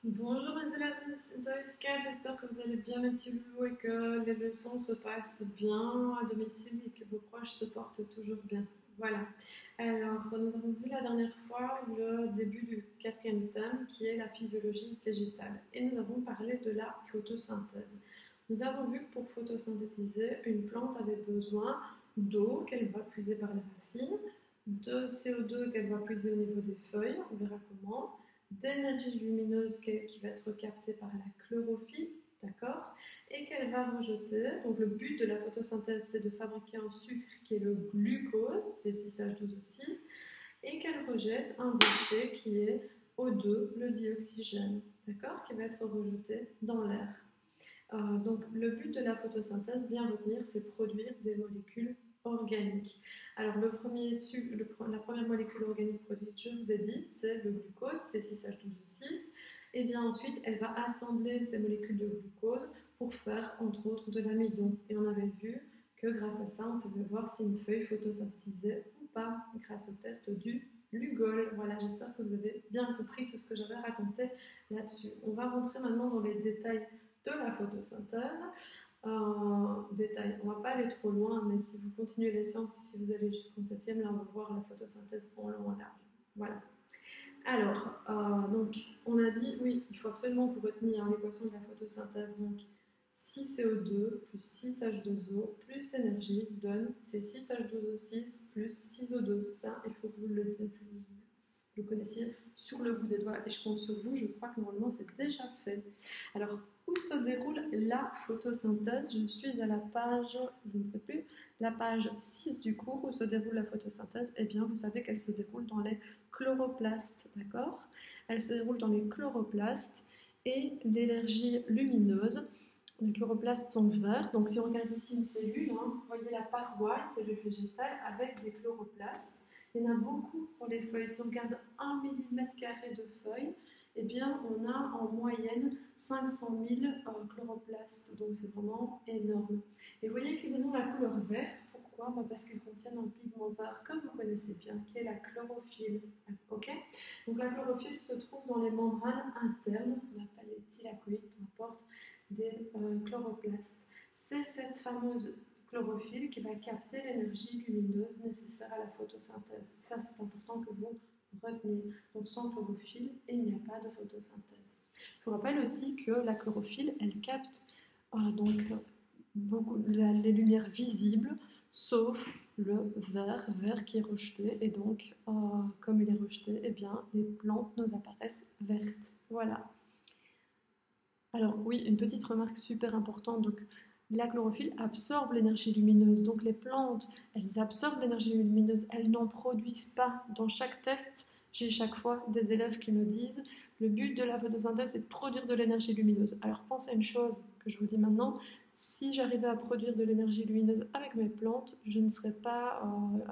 Bonjour mes élèves de S4, j'espère que vous allez bien mes petits loulous et que les leçons se passent bien à domicile et que vos proches se portent toujours bien. Voilà. Alors, nous avons vu la dernière fois le début du quatrième thème qui est la physiologie végétale et nous avons parlé de la photosynthèse. Nous avons vu que pour photosynthétiser, une plante avait besoin d'eau qu'elle va puiser par les racines, de CO2 qu'elle va puiser au niveau des feuilles, on verra comment, d'énergie lumineuse qui va être captée par la chlorophylle, d'accord, et qu'elle va rejeter. Donc le but de la photosynthèse, c'est de fabriquer un sucre qui est le glucose, C6H12O6, et qu'elle rejette un déchet qui est O2, le dioxygène, d'accord, qui va être rejeté dans l'air. Donc le but de la photosynthèse, bien retenir, c'est produire des molécules organiques. Alors la première molécule organique produite, je vous ai dit, c'est le glucose, C6H12O6. Et bien ensuite, elle va assembler ces molécules de glucose pour faire entre autres de l'amidon. Et on avait vu que grâce à ça, on pouvait voir si une feuille photosynthétisait ou pas grâce au test du Lugol. Voilà, j'espère que vous avez bien compris tout ce que j'avais raconté là-dessus. On va rentrer maintenant dans les détails de la photosynthèse. Détail, on ne va pas aller trop loin, mais si vous continuez les sciences, si vous allez jusqu'en septième, là on va voir la photosynthèse en long, en large. Voilà. Alors, donc, on a dit, oui, il faut absolument vous retenir l'équation de la photosynthèse. Donc, 6CO2 plus 6H2O plus énergie donne C6H12O6 plus 6O2. Ça, il faut que vous le connaissiez sur le bout des doigts. Et je compte sur vous, je crois que normalement c'est déjà fait. Alors, où se déroule la photosynthèse? Je suis à la page, je ne sais plus, la page 6 du cours où se déroule la photosynthèse. Eh bien, vous savez qu'elle se déroule dans les chloroplastes, d'accord? Elle se déroule dans les chloroplastes et l'énergie lumineuse. Les chloroplastes sont verts, donc si on regarde ici une cellule, vous voyez la paroi, une cellule végétale avec des chloroplastes. Il y en a beaucoup pour les feuilles. Si on regarde 1 mm² de feuilles, eh bien, on a en moyenne 500 000 chloroplastes, donc c'est vraiment énorme. Et vous voyez qu'ils donnent la couleur verte. Pourquoi? Parce qu'ils contiennent un pigment vert que vous connaissez bien, qui est la chlorophylle. Okay, donc la chlorophylle se trouve dans les membranes internes, on appelle les thylakoïdes, peu importe, des chloroplastes. C'est cette fameuse chlorophylle qui va capter l'énergie lumineuse nécessaire à la photosynthèse. Ça, c'est important que vous reteniez. Donc sans chlorophylle, il n'y a pas de photosynthèse. Je vous rappelle aussi que la chlorophylle, elle capte les lumières visibles, sauf le vert qui est rejeté. Et donc, comme il est rejeté, eh bien, les plantes nous apparaissent vertes. Voilà. Alors oui, une petite remarque super importante. Donc, la chlorophylle absorbe l'énergie lumineuse. Donc les plantes, elles absorbent l'énergie lumineuse. Elles n'en produisent pas. Dans chaque test, j'ai chaque fois des élèves qui me disent le but de la photosynthèse, c'est de produire de l'énergie lumineuse. Alors pensez à une chose que je vous dis maintenant. Si j'arrivais à produire de l'énergie lumineuse avec mes plantes, je ne serais pas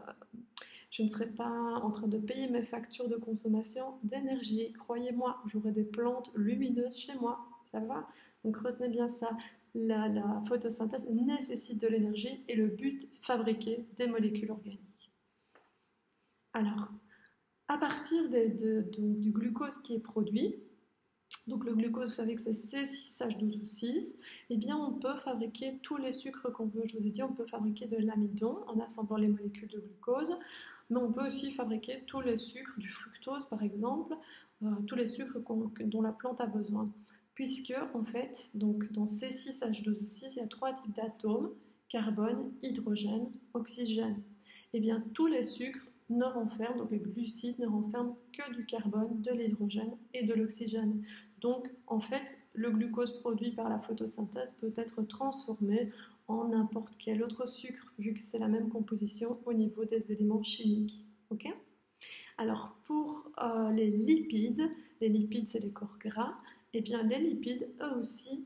en train de payer mes factures de consommation d'énergie. Croyez-moi, j'aurais des plantes lumineuses chez moi. Ça va? Donc retenez bien ça. La photosynthèse nécessite de l'énergie et le but, fabriquer des molécules organiques. Alors, à partir du glucose qui est produit, donc le glucose, vous savez que c'est C6H12O6, eh bien on peut fabriquer tous les sucres qu'on veut. Je vous ai dit, on peut fabriquer de l'amidon en assemblant les molécules de glucose, mais on peut aussi fabriquer tous les sucres, du fructose par exemple, tous les sucres dont la plante a besoin. Puisque, en fait, donc dans C6H12O6, il y a 3 types d'atomes, carbone, hydrogène, oxygène. Eh bien, tous les sucres ne renferment, donc les glucides ne renferment que du carbone, de l'hydrogène et de l'oxygène. Donc, en fait, le glucose produit par la photosynthèse peut être transformé en n'importe quel autre sucre, vu que c'est la même composition au niveau des éléments chimiques. Ok? Alors, pour les lipides c'est les corps gras, eh bien, les lipides, eux aussi,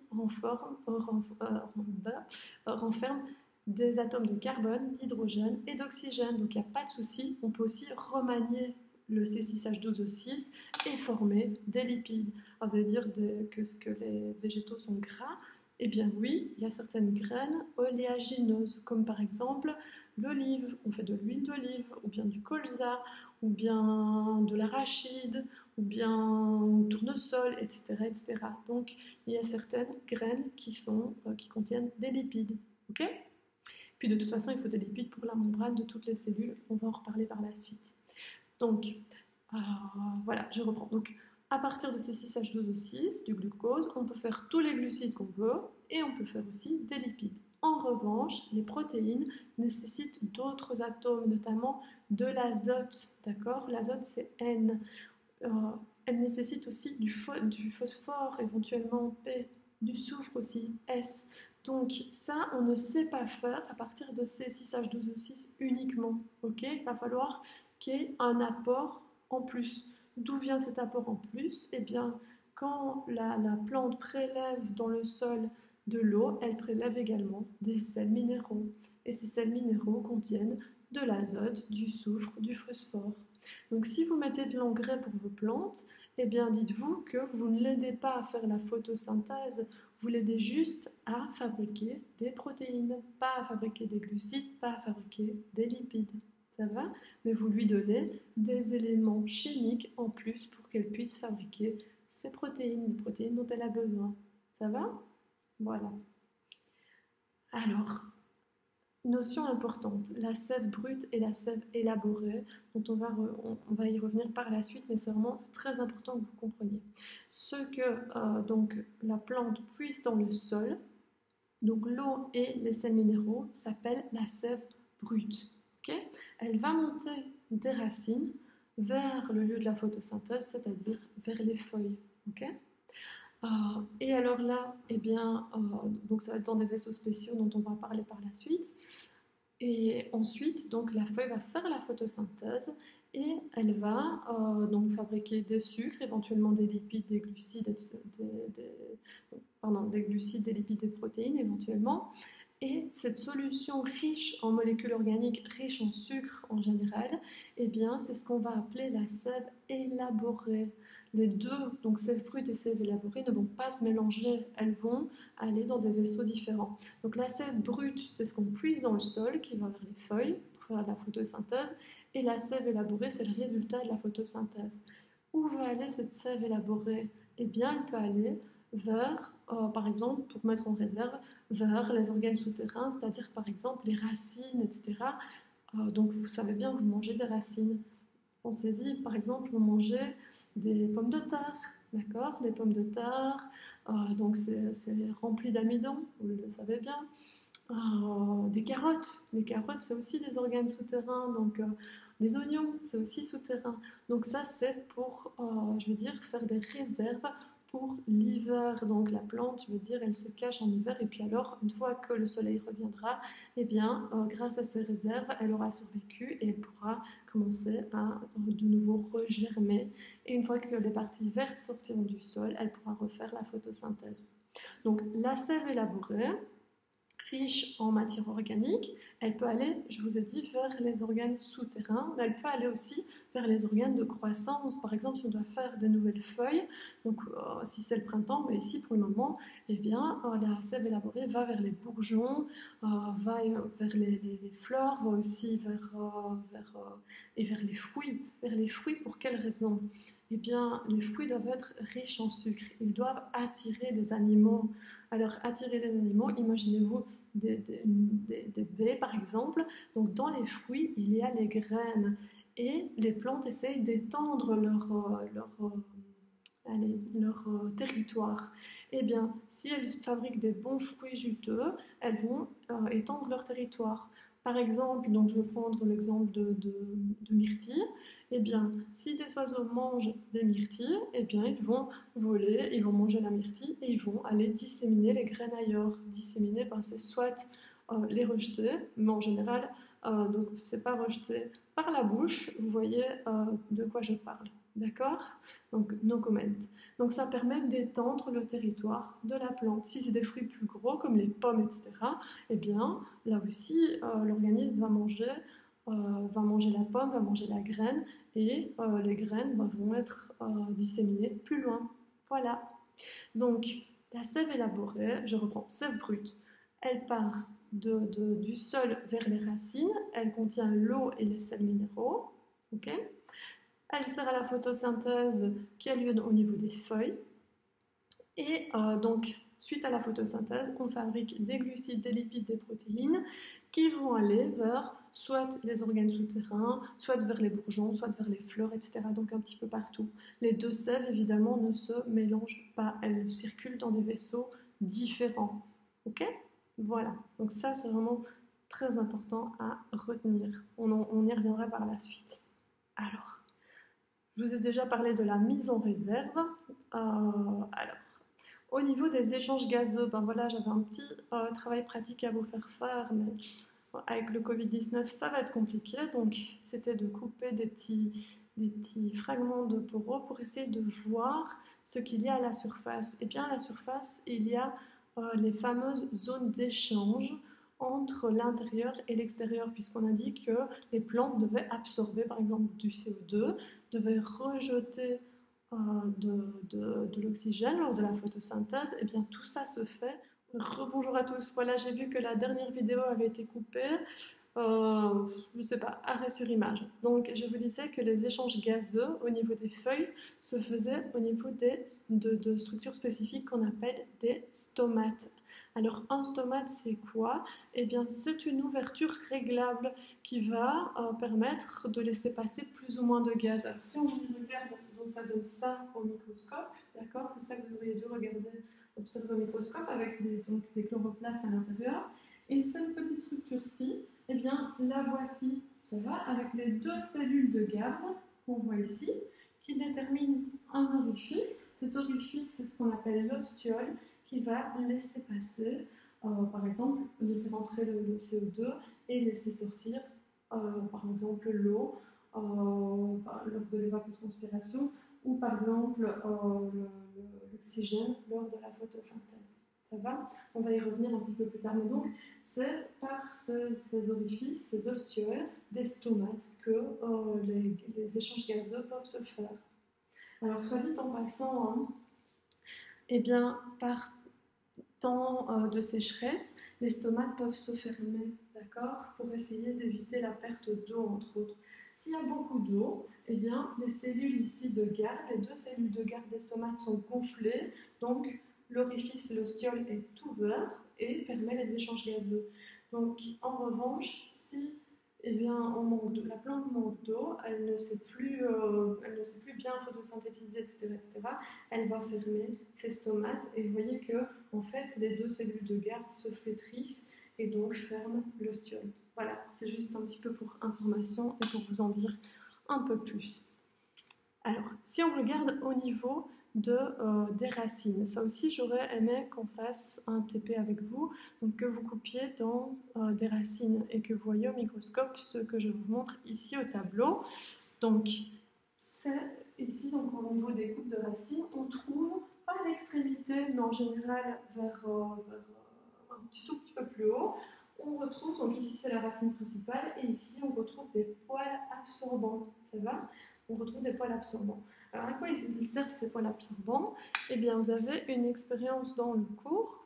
renferment des atomes de carbone, d'hydrogène et d'oxygène. Donc, il n'y a pas de souci. On peut aussi remanier le C6H12O6 et former des lipides. Alors, vous allez dire que les végétaux sont gras. Eh bien oui, il y a certaines graines oléagineuses, comme par exemple l'olive. On fait de l'huile d'olive, ou bien du colza, ou bien de l'arachide, ou bien tournesol, etc., etc. Donc, il y a certaines graines qui contiennent des lipides. Ok? Puis de toute façon, il faut des lipides pour la membrane de toutes les cellules. On va en reparler par la suite. Donc, euh, voilà, je reprends. Donc, à partir de ces 6H12O6, du glucose, on peut faire tous les glucides qu'on veut et on peut faire aussi des lipides. En revanche, les protéines nécessitent d'autres atomes, notamment de l'azote. D'accord? L'azote, c'est N. Euh, elle nécessite aussi du phosphore, éventuellement P, du soufre aussi, S. Donc ça, on ne sait pas faire à partir de ces 6H12O6 uniquement. Ok? Il va falloir qu'il y ait un apport en plus. D'où vient cet apport en plus? Eh bien, quand la plante prélève dans le sol de l'eau, elle prélève également des sels minéraux. Et ces sels minéraux contiennent de l'azote, du soufre, du phosphore. Donc si vous mettez de l'engrais pour vos plantes, eh bien dites-vous que vous ne l'aidez pas à faire la photosynthèse, vous l'aidez juste à fabriquer des protéines, pas à fabriquer des glucides, pas à fabriquer des lipides. Ça va? Mais vous lui donnez des éléments chimiques en plus pour qu'elle puisse fabriquer ces protéines, les protéines dont elle a besoin. Ça va? Voilà. Alors, notion importante, la sève brute et la sève élaborée, dont on va y revenir par la suite, mais c'est vraiment très important que vous compreniez. Ce que donc, la plante puise dans le sol, donc l'eau et les sels minéraux, s'appelle la sève brute. Okay? Elle va monter des racines vers le lieu de la photosynthèse, c'est-à-dire vers les feuilles. Okay? Et alors là, eh bien, donc ça va être dans des vaisseaux spéciaux dont on va parler par la suite. Et ensuite, donc, la feuille va faire la photosynthèse et elle va donc fabriquer des sucres, éventuellement des lipides, des glucides, des glucides, des lipides, des protéines éventuellement. Et cette solution riche en molécules organiques, riche en sucre en général, eh bien, c'est ce qu'on va appeler la sève élaborée. Les deux, donc sève brute et sève élaborée, ne vont pas se mélanger, elles vont aller dans des vaisseaux différents. Donc la sève brute, c'est ce qu'on puise dans le sol, qui va vers les feuilles pour faire de la photosynthèse, et la sève élaborée, c'est le résultat de la photosynthèse. Où va aller cette sève élaborée? Eh bien, elle peut aller vers, par exemple, pour mettre en réserve, vers les organes souterrains, c'est-à-dire par exemple les racines, etc. Donc vous savez bien, vous mangez des racines. Pensez-y, par exemple, vous mangez des pommes de terre, d'accord? Les pommes de terre, donc c'est rempli d'amidon, vous le savez bien. Des carottes, les carottes c'est aussi des organes souterrains, donc les oignons c'est aussi souterrain. Donc ça c'est pour, je veux dire, faire des réserves pour l'hiver. Donc la plante, je veux dire, elle se cache en hiver et puis alors, une fois que le soleil reviendra, eh bien, grâce à ces réserves, elle aura survécu et elle pourra commencer à de nouveau regermer. Et une fois que les parties vertes sortiront du sol, elle pourra refaire la photosynthèse. Donc la sève élaborée, riche en matière organique, elle peut aller, je vous ai dit, vers les organes souterrains, mais elle peut aller aussi vers les organes de croissance. Par exemple, si on doit faire des nouvelles feuilles, donc si c'est le printemps, mais ici pour le moment, eh bien, la sève élaborée va vers les bourgeons, va vers les fleurs, va aussi et vers les fruits. Vers les fruits, pour quelles raisons? Eh bien, les fruits doivent être riches en sucre. Ils doivent attirer des animaux. Alors, attirer des animaux, imaginez-vous des baies, par exemple. Donc, dans les fruits, il y a les graines. Et les plantes essayent d'étendre leur territoire. Eh bien, si elles fabriquent des bons fruits juteux, elles vont étendre leur territoire. Par exemple, donc je vais prendre l'exemple de myrtilles. Eh bien, si des oiseaux mangent des myrtilles, eh bien, ils vont voler, ils vont manger la myrtille et ils vont aller disséminer les graines ailleurs. Disséminer, ben, c'est soit les rejeter, mais en général, donc c'est pas rejeté par la bouche. Vous voyez de quoi je parle, d'accord? Donc no comment. Donc ça permet d'étendre le territoire de la plante. Si c'est des fruits plus gros comme les pommes, etc., eh bien là aussi l'organisme va manger la pomme, va manger la graine et les graines vont être disséminées plus loin. Voilà. Donc la sève élaborée, je reprends, sève brute, elle part du sol vers les racines, elle contient l'eau et les sels minéraux. Okay, Elle sert à la photosynthèse qui a lieu au niveau des feuilles. Et donc, suite à la photosynthèse, on fabrique des glucides, des lipides, des protéines qui vont aller vers soit les organes souterrains, soit vers les bourgeons, soit vers les fleurs, etc. Donc un petit peu partout. Les deux sèves, évidemment, ne se mélangent pas. Elles circulent dans des vaisseaux différents. Ok? Voilà. Donc ça, c'est vraiment très important à retenir. On y reviendra par la suite. Alors, je vous ai déjà parlé de la mise en réserve. Alors, au niveau des échanges gazeux, ben voilà, j'avais un petit travail pratique à vous faire faire, mais avec le Covid-19, ça va être compliqué. Donc, c'était de couper des petits fragments de poro pour essayer de voir ce qu'il y a à la surface. Et bien, à la surface, il y a les fameuses zones d'échange entre l'intérieur et l'extérieur, puisqu'on a dit que les plantes devaient absorber, par exemple, du CO2, devaient rejeter de l'oxygène lors de la photosynthèse. Et bien, tout ça se fait. Rebonjour à tous. Voilà, j'ai vu que la dernière vidéo avait été coupée. Je ne sais pas, arrêt sur image. Donc, je vous disais que les échanges gazeux au niveau des feuilles se faisaient au niveau de structures spécifiques qu'on appelle des stomates. Alors, un stomate, c'est quoi? Eh bien, c'est une ouverture réglable qui va permettre de laisser passer plus ou moins de gaz. Alors, si on regarde, donc ça donne ça au microscope, d'accord? C'est ça que vous auriez dû regarder, observer au microscope avec des chloroplastes à l'intérieur. Et cette petite structure-ci, eh bien, la voici, ça va, avec les deux cellules de garde qu'on voit ici, qui déterminent un orifice. Cet orifice, c'est ce qu'on appelle l'ostiole, qui va laisser passer, par exemple, laisser rentrer le CO2 et laisser sortir, par exemple, l'eau lors de l'évapotranspiration ou, par exemple, l'oxygène lors de la photosynthèse. Ça va? On va y revenir un petit peu plus tard. Mais donc, c'est par ces orifices, ces ostioles, des stomates que les échanges gazeux peuvent se faire. Alors, soit dit en passant, hein, eh bien, par temps de sécheresse, les stomates peuvent se fermer, d'accord, pour essayer d'éviter la perte d'eau, entre autres. S'il y a beaucoup d'eau, eh bien, les cellules ici de garde, les deux cellules de garde des stomates sont gonflées, donc l'orifice, l'ostiole est ouvert et permet les échanges gazeux. Donc, en revanche, si eh bien, la plante manque d'eau, elle ne sait plus bien photosynthétiser, etc., elle va fermer ses stomates. Et vous voyez que, en fait, les deux cellules de garde se flétrissent et donc ferment l'ostiole. Voilà, c'est juste un petit peu pour information et pour vous en dire un peu plus. Alors, si on regarde au niveau des racines, ça aussi j'aurais aimé qu'on fasse un TP avec vous, donc que vous coupiez dans des racines et que vous voyez au microscope ce que je vous montre ici au tableau. Donc, c'est ici, donc au niveau des coupes de racines, on trouve pas à l'extrémité, mais en général vers un tout petit peu plus haut, on retrouve, donc ici c'est la racine principale, et ici on retrouve des poils absorbants, ça va? On retrouve des poils absorbants. Alors à quoi ils servent ces poils absorbants? Eh bien vous avez une expérience dans le cours,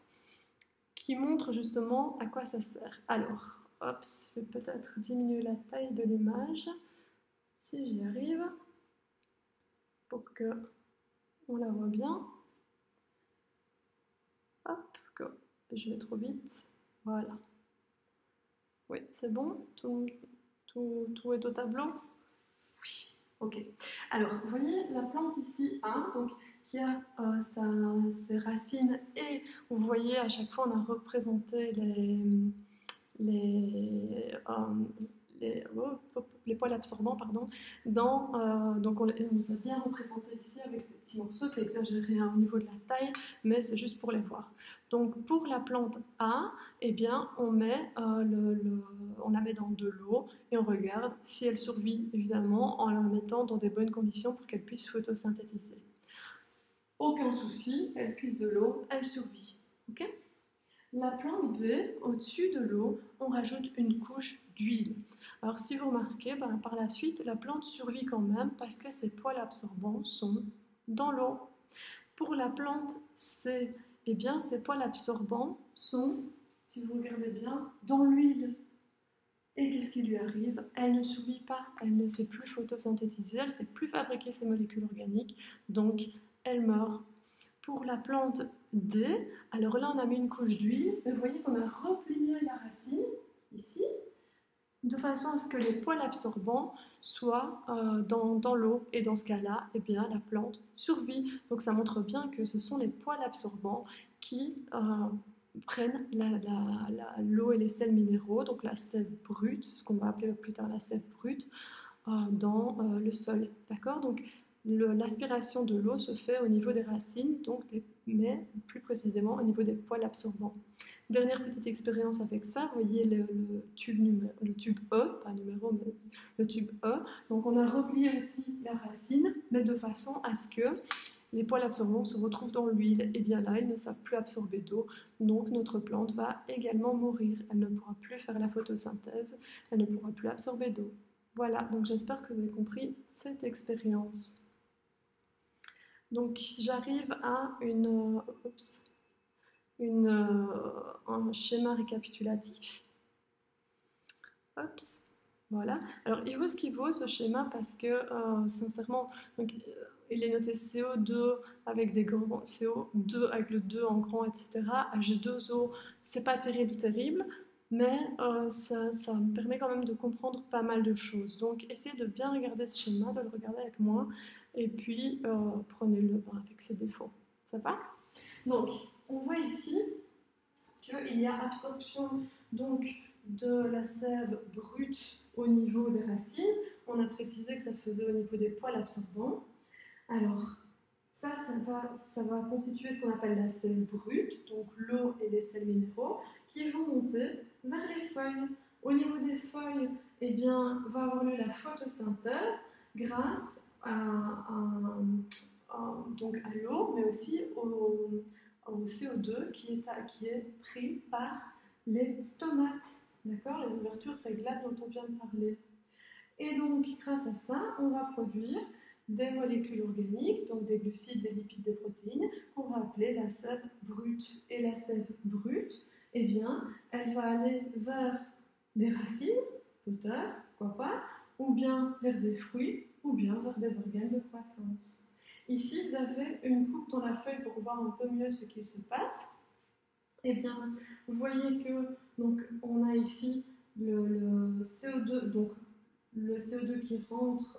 qui montre justement à quoi ça sert. Alors, je vais peut-être diminuer la taille de l'image, si j'y arrive, pour que on la voit bien. Hop, je vais trop vite. Voilà. Oui, c'est bon? Tout est au tableau? Oui, ok. Alors, vous voyez la plante ici, hein, donc, qui a ses racines et vous voyez à chaque fois on a représenté les poils absorbants, pardon, donc on les a bien représentés ici avec des petits morceaux, c'est exagéré au niveau de la taille, mais c'est juste pour les voir. Donc pour la plante A, eh bien, on la met dans de l'eau et on regarde si elle survit, évidemment, en la mettant dans des bonnes conditions pour qu'elle puisse photosynthétiser. Aucun souci, elle puise de l'eau, elle survit. Ok ? La plante B, au-dessus de l'eau, on rajoute une couche d'huile. Alors si vous remarquez, par la suite, la plante survit quand même parce que ses poils absorbants sont dans l'eau. Pour la plante C, eh bien, ses poils absorbants sont, si vous regardez bien, dans l'huile. Et qu'est-ce qui lui arrive? Elle ne survit pas, elle ne sait plus photosynthétiser, elle ne sait plus fabriquer ses molécules organiques, donc elle meurt. Pour la plante D, alors là on a mis une couche d'huile, mais vous voyez qu'on a replié la racine, ici, de façon à ce que les poils absorbants soient dans l'eau, et dans ce cas-là, eh bien, la plante survit. Donc ça montre bien que ce sont les poils absorbants qui prennent l'eau et les sels minéraux, donc la sève brute, ce qu'on va appeler plus tard la sève brute, dans le sol. D'accord? Donc l'aspiration de l'eau se fait au niveau des racines, donc mais plus précisément au niveau des poils absorbants. Dernière petite expérience avec ça, vous voyez le tube E, pas numéro, mais le tube E. Donc on a replié aussi la racine, mais de façon à ce que les poils absorbants se retrouvent dans l'huile. Et bien là, ils ne savent plus absorber d'eau, donc notre plante va également mourir. Elle ne pourra plus faire la photosynthèse, elle ne pourra plus absorber d'eau. Voilà, donc j'espère que vous avez compris cette expérience. Donc j'arrive à un schéma récapitulatif. Oups, voilà. Alors il vaut ce qu'il vaut ce schéma parce que sincèrement, donc, il est noté CO2 avec des grands CO2 avec le 2 en grand, etc. H2O, c'est pas terrible, mais ça me permet quand même de comprendre pas mal de choses. Donc essayez de bien regarder ce schéma, de le regarder avec moi, et puis prenez-le avec ses défauts. Ça va? Donc on voit ici qu'il y a absorption donc de la sève brute au niveau des racines. On a précisé que ça se faisait au niveau des poils absorbants. Alors, ça va constituer ce qu'on appelle la sève brute, donc l'eau et les sels minéraux, qui vont monter vers les feuilles. Au niveau des feuilles, eh bien, va avoir lieu la photosynthèse grâce donc à l'eau, mais aussi au CO2 qui est pris par les stomates, d'accord, les ouvertures réglables dont on vient de parler. Et donc, grâce à ça, on va produire des molécules organiques, donc des glucides, des lipides, des protéines, qu'on va appeler la sève brute. Et la sève brute, eh bien, elle va aller vers des racines, peut-être, pourquoi pas, ou bien vers des fruits, ou bien vers des organes de croissance. Ici, vous avez une coupe dans la feuille pour voir un peu mieux ce qui se passe. Eh bien, vous voyez que donc, on a ici le CO2, donc le CO2 qui rentre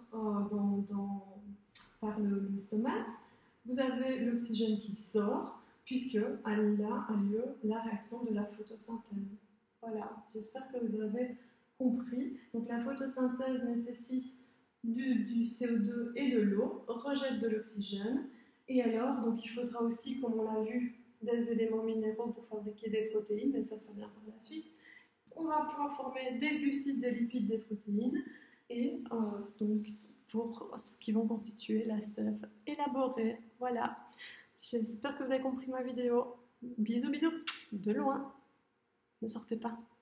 par le somate. Vous avez l'oxygène qui sort, puisque là a lieu la réaction de la photosynthèse. Voilà, j'espère que vous avez compris. Donc la photosynthèse nécessite du CO2 et de l'eau, rejette de l'oxygène, et alors donc il faudra aussi, comme on l'a vu, des éléments minéraux pour fabriquer des protéines, mais ça vient par la suite. On va pouvoir former des glucides, des lipides, des protéines, et donc pour ce qui vont constituer la sève élaborée. Voilà, j'espère que vous avez compris ma vidéo. Bisous, bisous, de loin, ne sortez pas.